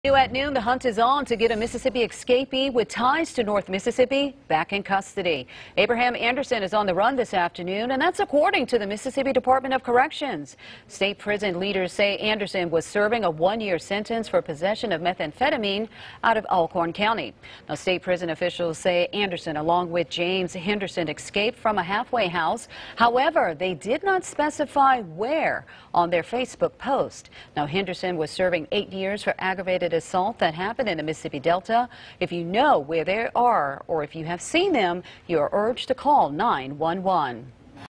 New at noon, the hunt is on to get a Mississippi escapee with ties to North Mississippi back in custody. Abraham Anderson is on the run this afternoon, and that's according to the Mississippi Department of Corrections. State prison leaders say Anderson was serving a one-year sentence for possession of methamphetamine out of Alcorn County. Now, state prison officials say Anderson, along with James Henderson, escaped from a halfway house. However, they did not specify where on their Facebook post. Now, Henderson was serving 8 years for aggravated assault that happened in the Mississippi Delta. If you know where they are or if you have seen them, you are urged to call 911.